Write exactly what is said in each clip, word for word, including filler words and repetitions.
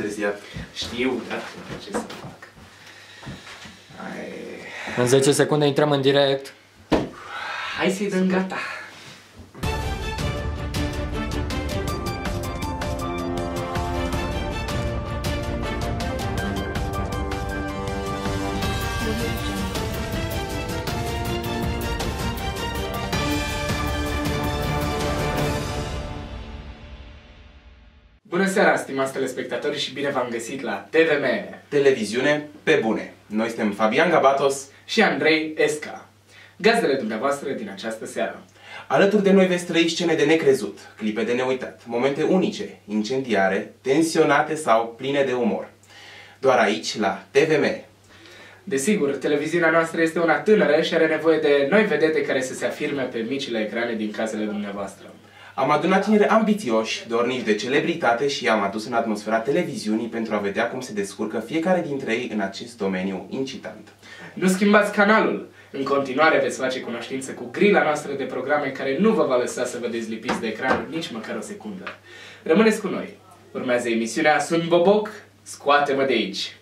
întârziat. Știu, dar ce să fac? Hai... În zece secunde intrăm în direct. Hai să-i dăm gata. Bună seara, stimați telespectatori, și bine v-am găsit la T V M. Televiziune pe bune. Noi suntem Fabian Gabatos și Andrei Esca, gazdele dumneavoastră din această seară. Alături de noi veți trăi scene de necrezut, clipe de neuitat, momente unice, incendiare, tensionate sau pline de umor. Doar aici, la T V M. Desigur, televiziunea noastră este una tânără și are nevoie de noi vedete care să se afirme pe micile ecrane din casele dumneavoastră. Am adunat tineri ambițioși, dornici de celebritate și i-am adus în atmosfera televiziunii pentru a vedea cum se descurcă fiecare dintre ei în acest domeniu incitant. Nu schimbați canalul! În continuare veți face cunoștință cu grila noastră de programe care nu vă va lăsa să vă dezlipiți de ecran nici măcar o secundă. Rămâneți cu noi! Urmează emisiunea Sun Boboc, scoate-mă de aici!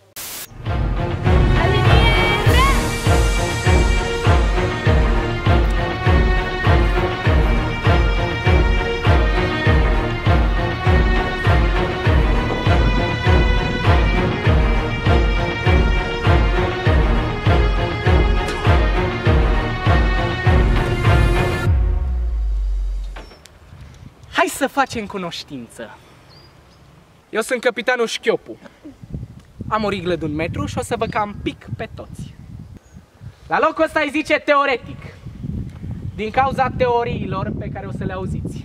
Hai să facem cunoștință. Eu sunt capitanul Șchiopu. Am o riglă de un metru și o să vă cam pic pe toți. La locul ăsta îi zice teoretic, din cauza teoriilor pe care o să le auziți.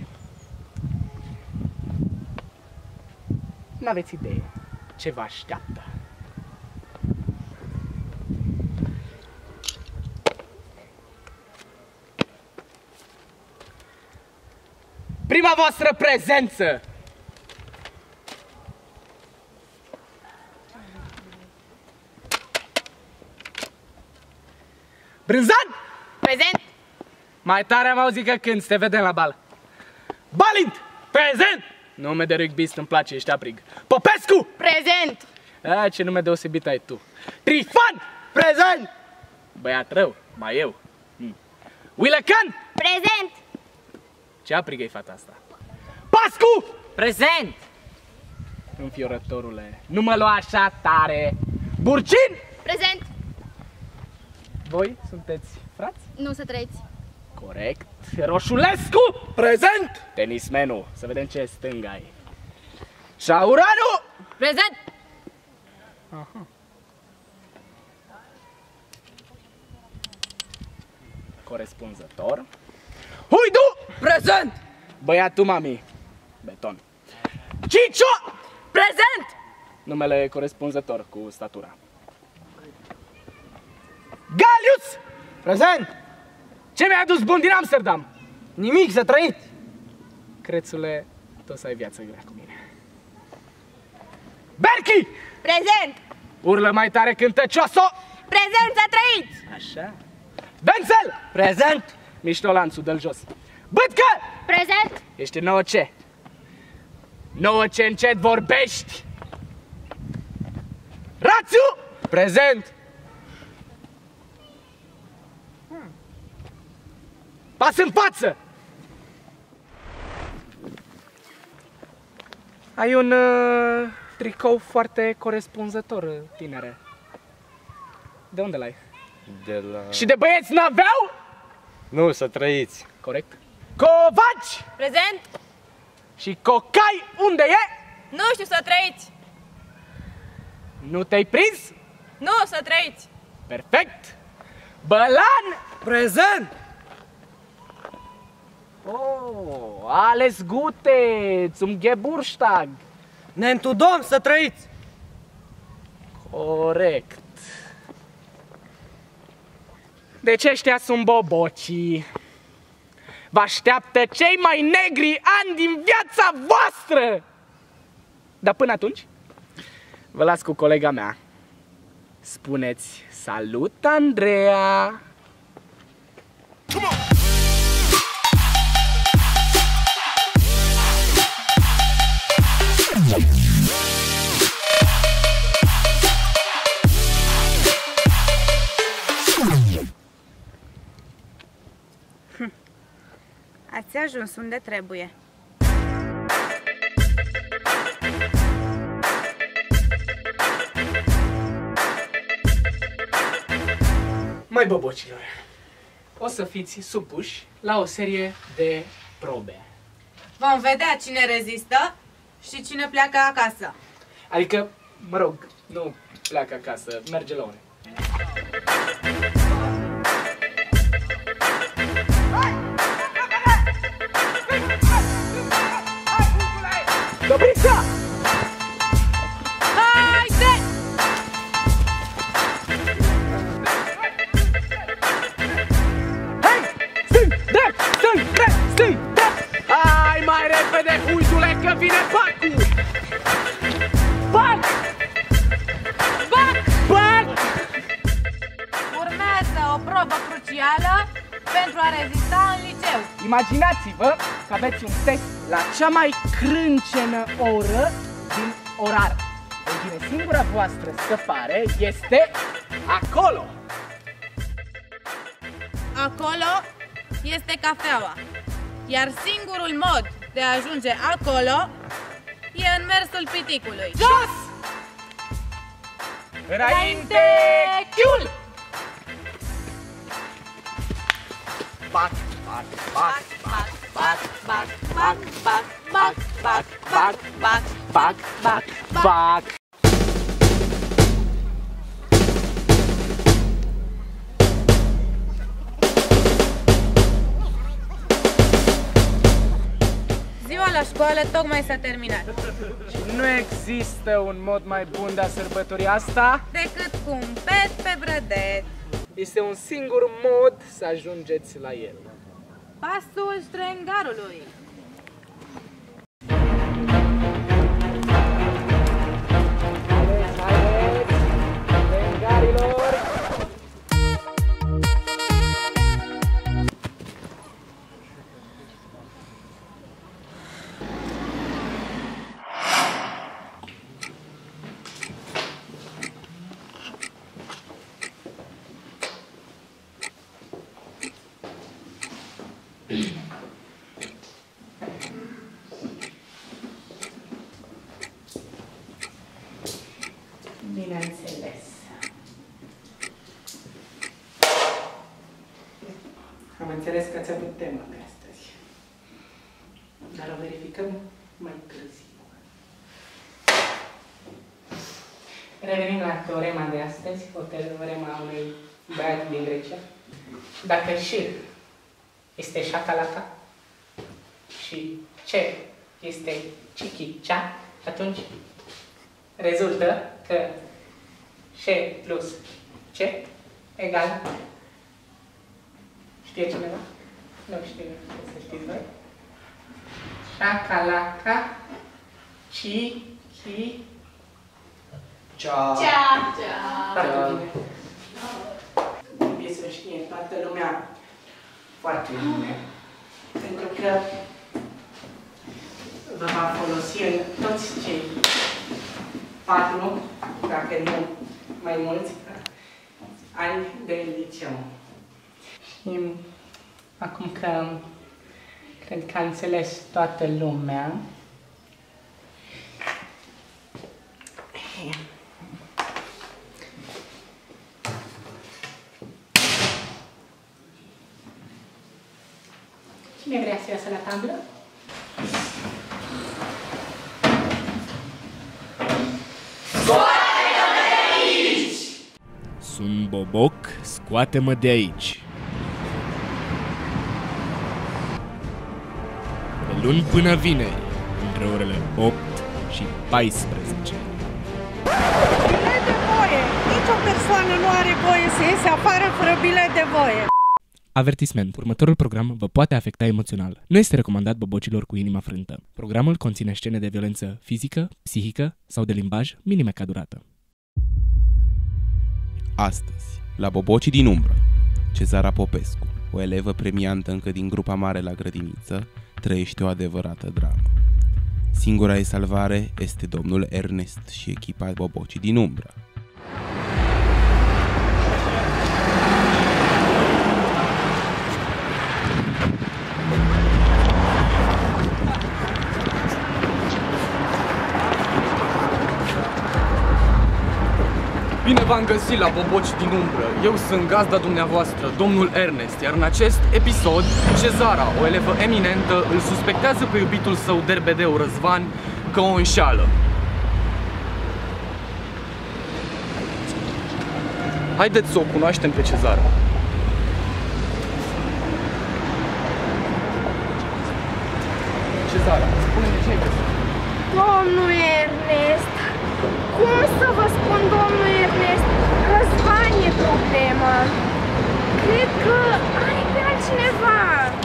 N-aveți idee ce vă așteaptă. Prima voastră prezență! Brânzan! Prezent! Mai tare am auzit că când te vedem la bal. Balint! Prezent! Nume de rugbyist, îmi place, ești aprig. Popescu! Prezent! A, ce nume deosebit ai tu. Trifan! Prezent! Băiat rău, mai eu. Hmm. Wilăcan! Prezent! Ce aprigă e fata asta? Pascu! Prezent! Înfiorătorule, nu mă lua așa tare. Burcin! Prezent! Voi sunteți frați? Nu să trăiți. Corect. Roșulescu! Prezent! Tenismenul, să vedem ce stânga ai. Șauranu! Prezent! Aha. Corespunzător. Huidu! Prezent! Băiatul mami. Beton. Cicio! Prezent! Numele corespunzător cu statura. Galius! Prezent! Ce mi-ai adus bun din Amsterdam? Nimic, să trăiți! Crețule, tu o să ai viață grea cu mine. Berchi! Prezent! Urlă mai tare, cântăcioso! Prezent, să trăiți! Așa. Benzel! Prezent! Mișto lanțul, dă-l jos. Bătcă! Prezent! Ești nouă ce? Nouă ce încet vorbești? Rațiu! Prezent! Hmm. Pas în față! Ai un uh, tricou foarte corespunzător, tinere. De unde l-ai? De la... Și de băieți n-aveau? Nu, să trăiți! Corect. Covaci! Prezent! Și cocai unde e? Nu știu, să trăiți! Nu te-ai prins? Nu, să trăiți! Perfect! Bălan! Prezent! Oh, alles Gute zum Geburtstag! Ne întudom, să trăiți! Corect. Deci ăștia sunt bobocii. Vă așteaptă cei mai negri ani din viața voastră! Dar până atunci, vă las cu colega mea. Spuneți salut, Andreea! ajuns unde trebuie. Mai bobocilor, o să fiți supuși la o serie de probe. Vom vedea cine rezistă și cine pleacă acasă. Adică, mă rog, nu pleacă acasă, merge la une. Dobrița! Haide! Hai! Stâng, drept, stâng, drept, stâng, drept! Hai mai repede, huitule, că vine bacul! Bac! Bac! Bac! Urmează o probă crucială pentru a rezista în liceu. Imaginați-vă că aveți un test la cea mai crâncenă oră din orar. Ei bine, singura voastră scăpare este acolo! Acolo este cafeaua, iar singurul mod de a ajunge acolo e în mersul piticului. Jos! Înainte, chiul! Bac, bac, bac, bac, bac, bac, bac, bac, bac, bac, bac, bac, bac, bac, bac. Ziua la școală tocmai s-a terminat, Nu există un mod mai bun de a sărbători asta. decât cu un pet pe brădet. Este un singur mod să ajungeți la el. Pasul ștrengarului. Haideți, haideți, strengarilor! Bineînțeles. Am înțeles că ați avut temă de astăzi, dar o verificăm mai târziu. Revenim la teorema de astăzi, o teorema a unui băiat din Grecia. Dacă șir este șacalaca și ce este chichicea, atunci rezultă că șe plus ce egal. Știe cineva? Nu știu, să știți voi. Șacalaca, ci, chi, Cea. foarte bine. Trebuie să știe toată lumea foarte bine, pentru că vă va folosi în toți cei patru, dacă nu mai mulți, ani de liceu. Și acum că cred că a înțeles toată lumea, cine vrea să iasă la tablă? Sunt Boboc, scoate-mă de aici. De luni până vineri, între orele opt și paisprezece. Bilet de voie! Nici o persoană nu are voie să iese afară fără bilet de voie! Avertisment. Următorul program vă poate afecta emoțional. Nu este recomandat bobocilor cu inima frântă. Programul conține scene de violență fizică, psihică sau de limbaj minime ca durată. Astăzi, la Bobocii din umbră, Cezara Popescu, o elevă premiantă încă din grupa mare la grădiniță, trăiește o adevărată dramă. Singura ei salvare este domnul Ernest și echipa Bobocii din umbră. Bine v-am găsit la Boboci din umbră. Eu sunt gazda dumneavoastră, domnul Ernest, iar în acest episod, Cezara, o elevă eminentă, îl suspectează pe iubitul său derbedeu Răzvan că o înșeală. Haideți să o cunoaștem pe Cezara. Cezara, spune-ne ce ai găsit. Domnul Ernest, cum să vă spun, domnul Ernest, Răzvan e problema. Cred că ai pe altcineva.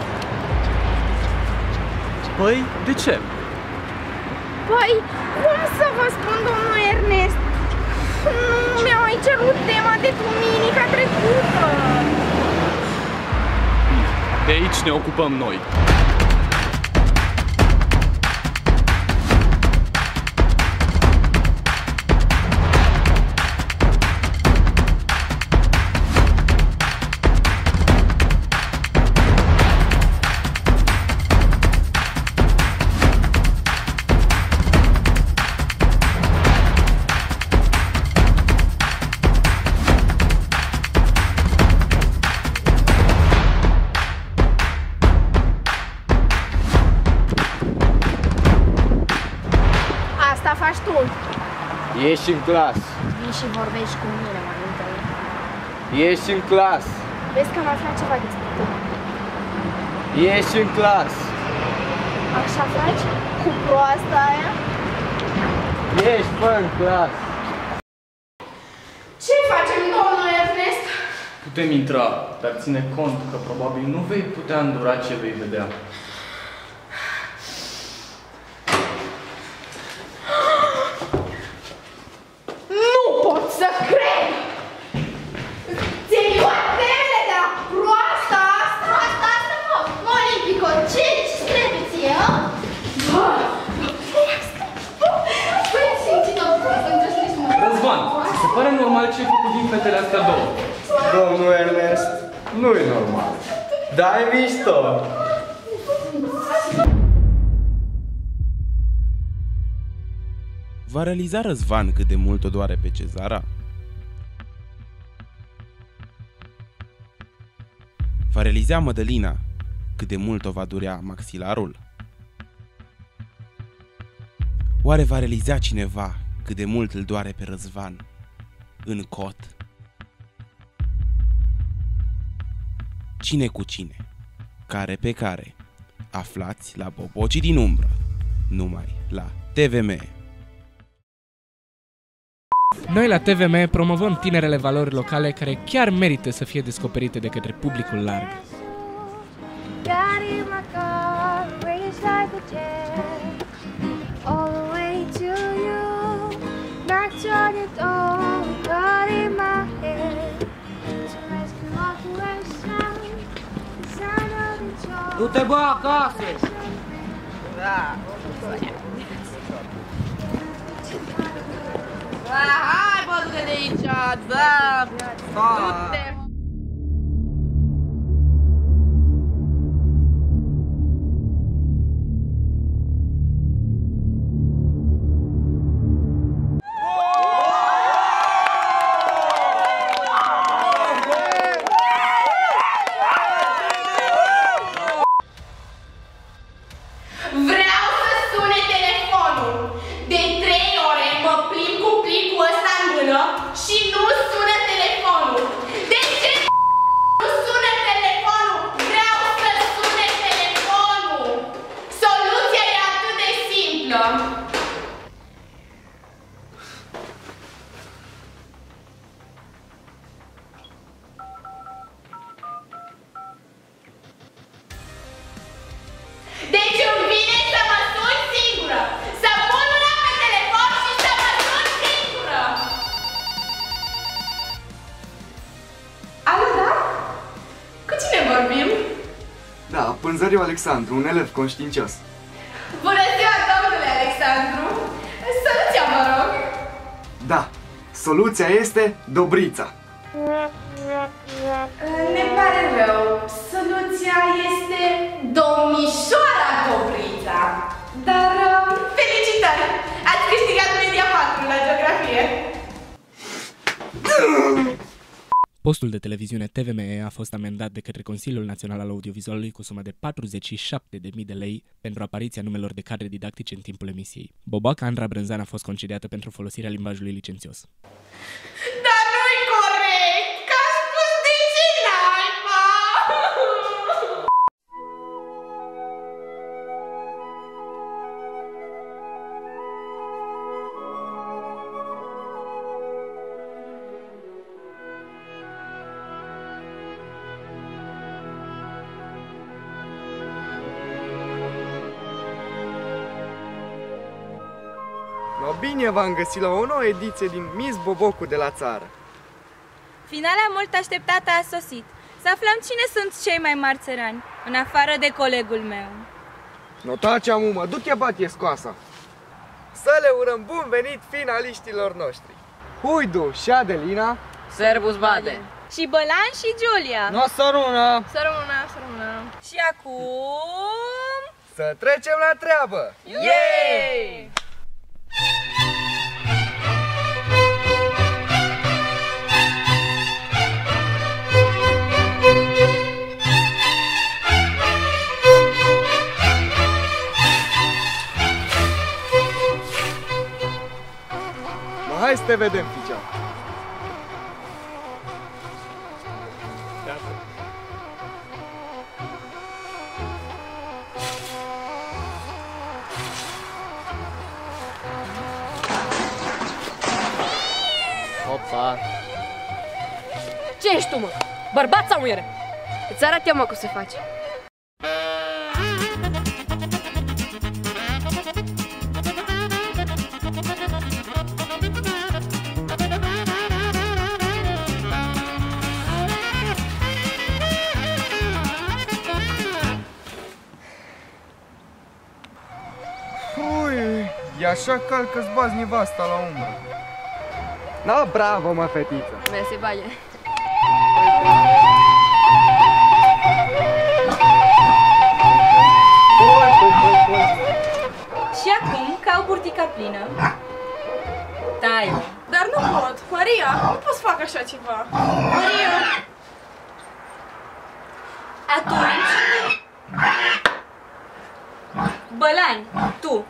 Păi, de ce? Păi, cum să vă spun, domnul Ernest? Nu mi-a mai cerut tema de duminica trecută. De aici ne ocupăm noi. Faci tu. Ieși în clasă. Vii și vorbești cu mine mai întâi. Ieși în clasă. Vezi că am aflat ceva despre tine. Ieși în clasă. Așa faci? Cu proasta aia? Ieși, fă în clasă. Ce facem, domnul Ernest? Putem intra, dar ține cont că probabil nu vei putea îndura ce vei vedea. Să cred! Ți-ai luat temele de la proasta asta? Asta, asta, mă, mă, Olimpico, ce ce trebuie ție, a? Bă, bă, simți-te Răzvan, ți se pare normal ce ai făcut din fetele astea două? Domnul Ernest, nu e normal. Dar e mișto. Va realiza Răzvan cât de mult o doare pe Cezara? Va realiza Mădălina cât de mult o va durea maxilarul? Oare va realiza cineva cât de mult îl doare pe Răzvan în cot? Cine cu cine, care pe care, aflați la Bobocii din umbră, numai la T V M. Noi la T V M promovăm tinerele valori locale care chiar merită să fie descoperite de către publicul larg. Du-te, bă, acasă! Da. Hai, bă, du-te de aici, da! Du-te! Vreau să sune telefonul. De trei ore mă plimb cu plicul ăsta în mână și nu sună telefonul. De ce nu sună telefonul? Vreau să sune telefonul. Soluția e atât de simplă. Deci îmi vine să mă sun singură, să pun mâna pe telefon și să mă sun singură. Alo, da? Cu cine vorbim? Da, Pânzăriu Alexandru, un elev conștiincios. Bună ziua, domnule Alexandru! Soluția, mă rog! Da, soluția este Dobrița. Ne pare rău, soluția este domnișoara Dobrița. Dar felicitări! Ați câștigat media patru la geografie. Postul de televiziune T V M E a fost amendat de către Consiliul Național al Audiovizualului cu sumă de patruzeci și șapte de mii de lei pentru apariția numelor de cadre didactice în timpul emisiei. Bobaca Andra Brânzan a fost concediată pentru folosirea limbajului licențios. Dar nu-i corect! Că a spus de ce naiba! No, bine v-am găsit la o nouă ediție din Miss Bobocu de la țară. Finala mult așteptată a sosit. Să aflăm cine sunt cei mai mari țărani, în afară de colegul meu. No, tacea, mumă, du-te batie scoasa. Să le urăm bun venit finaliștilor noștri. Huidu și Adelina. Servus, bade. Și Bălan și Giulia. No, sărună. Sărună, sărună. Și acum... Să trecem la treabă. Yay! Hai să te vedem, Ficea. Opa. Ce ești tu, mă? Bărbat sau muiere? Îți arăt eu, mă, cum se face. Ui, e așa cald că-ți bați nevasta la umbră. Na, bravo, mă, fetiță. Mersi, bage. Și acum, ca o burtică plină. Tai. Dar nu pot. Maria, nu pot să fac așa ceva. Maria! Atunci... Bălan, tu.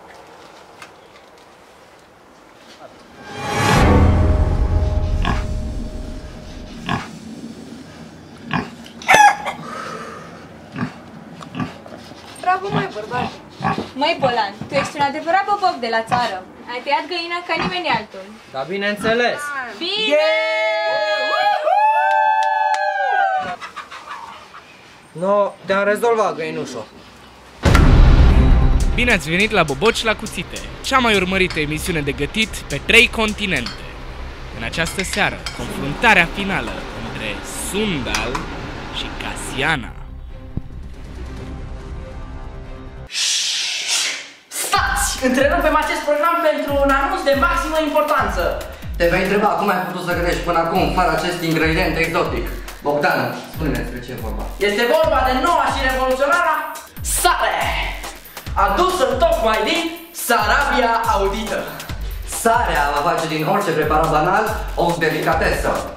Bravo, mai bărbat. Măi, Bălan, tu ești un adevărat boboc de la țară. Ai tăiat găina ca nimeni altul. Da, bineînțeles. Bine! No, te-am rezolvat, găinușo. Bine ați venit la Boboci la Cuțite, cea mai urmărită emisiune de gătit pe trei continente. În această seară, confruntarea finală între Sundal și Casiana. Stați! Întrerupem acest program pentru un anunț de maximă importanță. Te vei întreba cum ai putut să gătești până acum fără acest ingredient exotic. Bogdan, spune-ne despre ce e vorba. Este vorba de noua și revoluționară sare, adusă tocmai din Sarabia Audită. Sarea va face din orice preparat banal o delicatesă.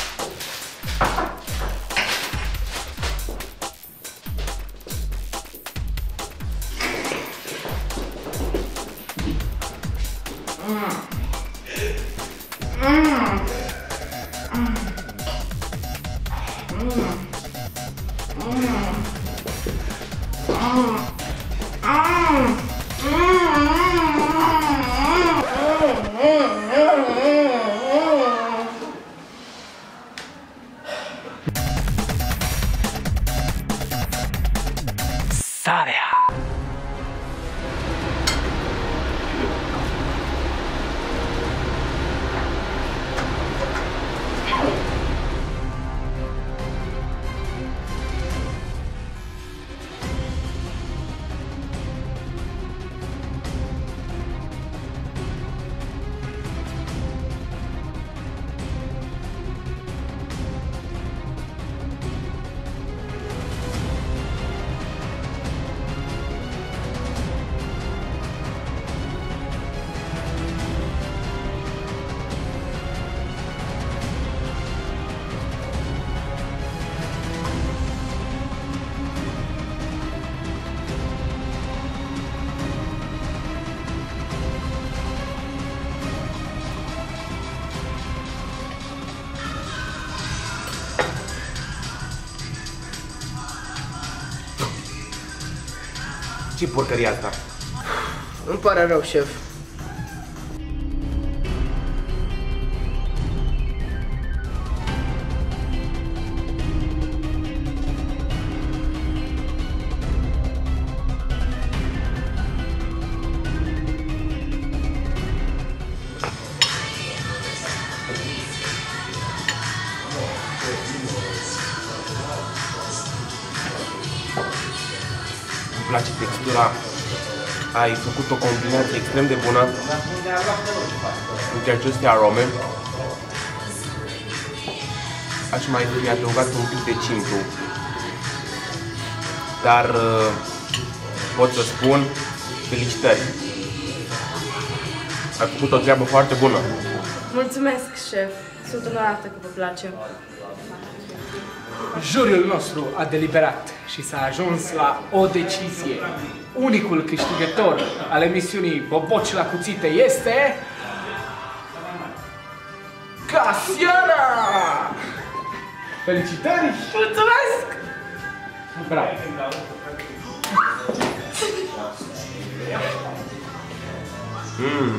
Sarea. Ce porcărie asta? Îmi pare rău, șef. Îmi place textura. Ai făcut o combinație extrem de bună între aceste arome. Aș mai fi adăugat un pic de cimbru. Dar pot să spun felicitări. Ai făcut o treabă foarte bună. Mulțumesc, șef. Sunt onorată că vă place. Juriul nostru a deliberat și s-a ajuns la o decizie. Unicul câștigător al emisiunii Boboci la cuțite este... Casiana! Felicitări! Mulțumesc! Bravo! Mm.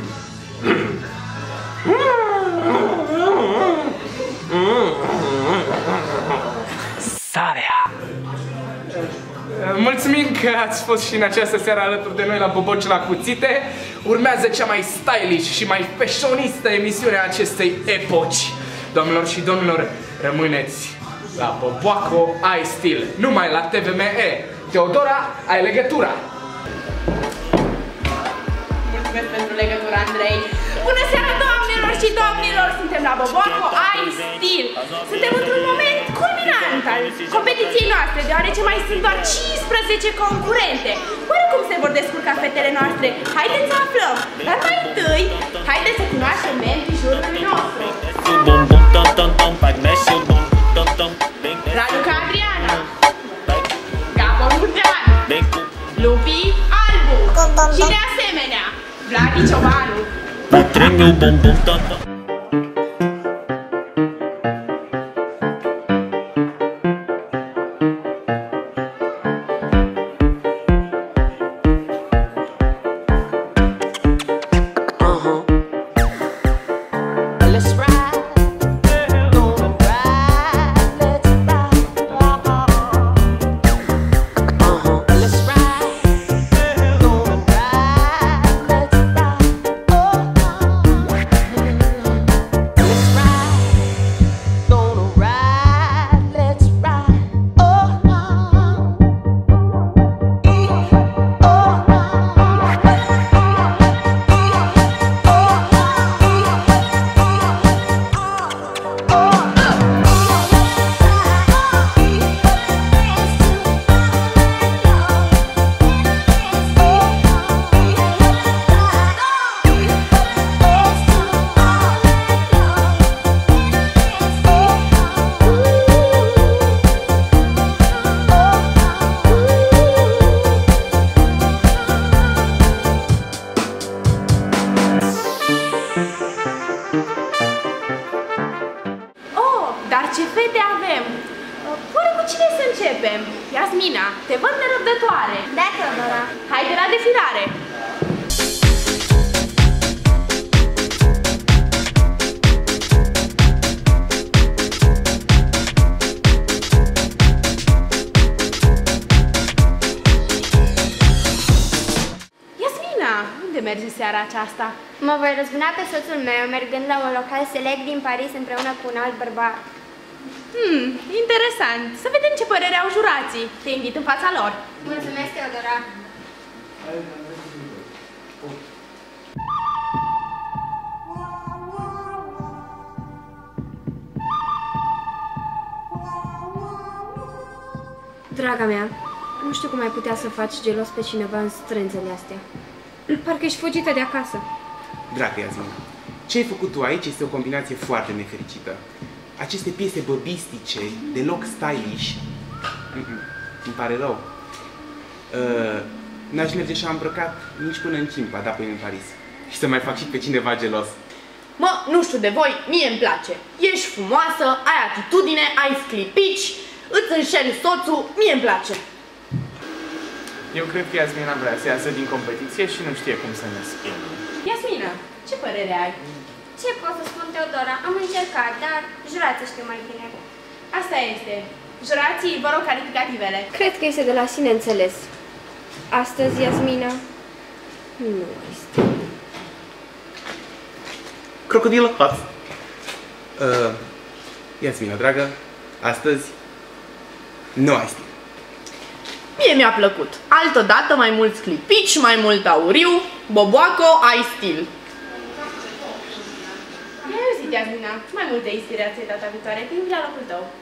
Sarea! Mulțumim că ați fost și în această seară alături de noi la Boboci la cuțite. Urmează cea mai stylish și mai fashionistă emisiune a acestei epoci. Doamnelor și domnilor, rămâneți la Boboaco Ai Stil, numai la T V M E. Teodora, ai legătura! Mulțumesc pentru legătura, Andrei. Bună seara, doamnelor și domnilor! Suntem la Boboaco Ai Stil. Suntem într-un moment culminant al competiției noastre, deoarece mai sunt doar cincisprezece concurente. Oare cum se vor descurca fetele noastre? Haideți să aflăm! Dar mai întâi, haideți să cunoaștem membrii jurului nostru. Raluca Adriana, Gabor Murdean, Lupi Albu și de asemenea Vladi Ciobanu. Iasmina, te văd nerăbdătoare. Da, Teodora. Haide la defilare. Iasmina, unde mergi seara aceasta? Mă voi răzbuna pe soțul meu mergând la un local select din Paris împreună cu un alt bărbat. Hmm, interesant. Să vedem ce părere au jurații. Te invit în fața lor. Mulțumesc, Teodora. Draga mea, nu știu cum ai putea să faci gelos pe cineva în strânzele astea. Parcă ești fugită de acasă. Dragă Iasmina, ce ai făcut tu aici este o combinație foarte nefericită. Aceste piese băbistice, deloc stylish, îmi pare rău. Uh, N-aș merge și-am îmbrăcat nici până în Chimpa, da, până în Paris. Și să mai fac și pe cineva gelos. Mă, nu știu de voi, mie îmi place. Ești frumoasă, ai atitudine, ai sclipici, îți înșeli soțul, mie îmi place. Eu cred că Iasmina vrea să iasă din competiție și nu știe cum să ne schimbe. Iasmina, ce părere ai? Ce pot să spun, Teodora? Am încercat, dar jurații știu mai bine. Asta este. Jurații, vă rog, calificativele. Cred că este de la sine înțeles. Astăzi, Iasmina, nu este. Crocodilă hot. Uh, Iasmina, dragă, astăzi nu ai stil. Mie mi-a plăcut. Altădată mai mulți clipici, mai mult auriu, boboaco, ai stil. I-ai auzit, Iasmina? Mai multe inspirație data viitoare. Te invit la locul tău.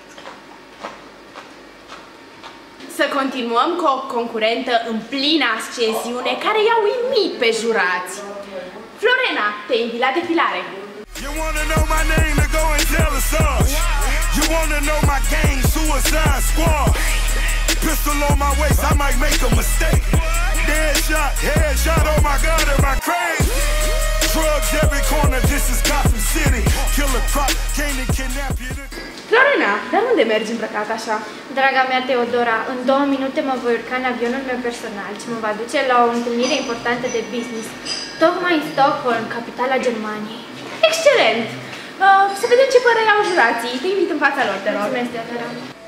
Să continuăm cu o concurentă în plină ascensiune care i-a uimit pe jurați. Florena, te invit la defilare. You wanna know my name, then go and tell us us. You wanna know my gang, Suicide Squad. Pistol on my waist, I might make a mistake. Dead shot, head shot, oh my god, am I crazy? Drugs every corner, this is Gotham City. Killer Croc, came to kidnap you. Florena, dar unde mergi îmbrăcat așa? Draga mea Teodora, în două minute mă voi urca în avionul meu personal și mă va duce la o întâlnire importantă de business, tocmai în Stockholm, capitala Germaniei. Excelent! Uh, să vedem ce părere au jurații. Te invit în fața lor, te rog. Mulțumesc, Teodora.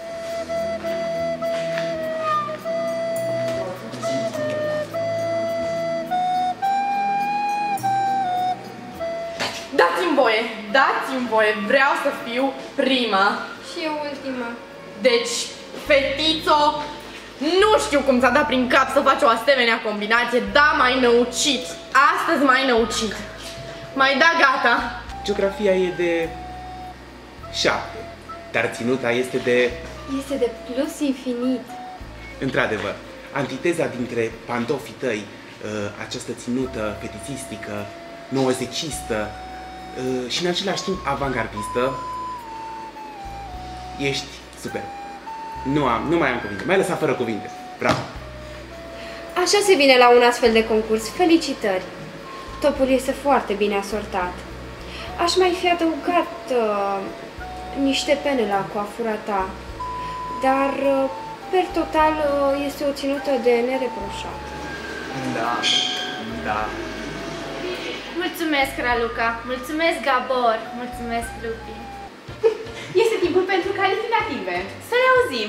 Dați-mi voie, dați-mi voie, vreau să fiu prima. Și eu ultima. Deci, fetițo, nu știu cum ți-a dat prin cap să faci o asemenea combinație, dar m-ai năucit. Astăzi m-ai năucit. M-ai dat gata. Geografia e de șapte, dar ținuta este de... Este de plus infinit. Într-adevăr, antiteza dintre pantofii tăi, această ținută fetițistică, nouăzecistă și în același timp avangardistă, ești super. Nu am, nu mai am cuvinte, mai lăsat fără cuvinte. Bravo! Așa se vine la un astfel de concurs. Felicitări! Topul este foarte bine asortat. Aș mai fi adăugat uh, niște pene la coafura ta, dar uh, per total uh, este o ținută de nereproșat. Da, da. Mulțumesc, Raluca. Mulțumesc, Gabor. Mulțumesc, Lupi. Este timpul pentru calificative. Să ne auzim.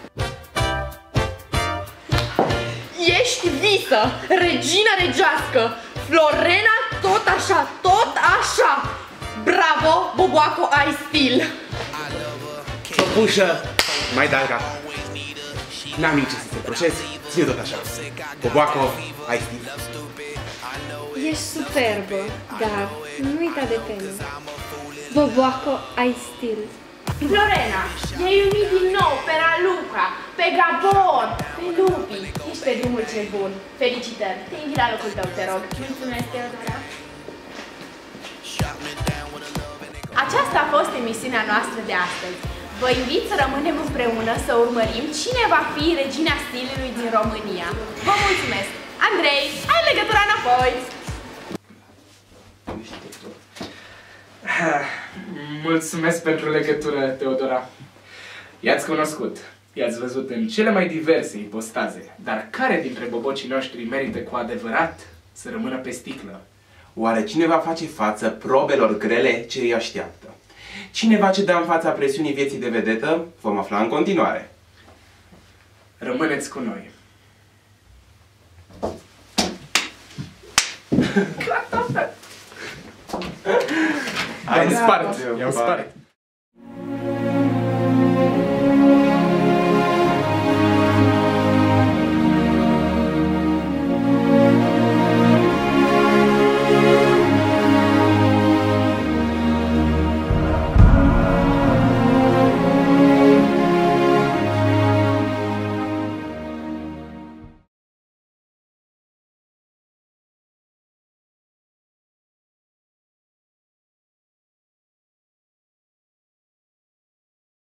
Ești visă, regină regească, Florena tot așa, tot așa. Bravo, boboaco, ai stil. Ciopușă, mai dai gata. N-am nici ce să te proces, ține tot așa. Boboaco, ai stil. Ești superbă, dar nu uita de tine. Boboaco, ai stil. Florena, i-ai iubit din nou pe Raluca, pe Gabor, pe Lupi. Ești pe drumul cel bun. Felicitări. Te invit la locul tău, te rog. Mulțumesc, Teodora. Aceasta a fost emisiunea noastră de astăzi. Vă invit să rămânem împreună să urmărim cine va fi regina stilului din România. Vă mulțumesc! Andrei, ai legătura înapoi! Mulțumesc pentru legătură, Teodora. I-ați cunoscut, i-ați văzut în cele mai diverse ipostaze, dar care dintre bobocii noștri merită cu adevărat să rămână pe sticlă? Oare cine va face față probelor grele ce îi așteaptă? Cine va ceda în fața presiunii vieții de vedetă? Vom afla în continuare. Rămâneți cu noi. I-am spart, i-am spart.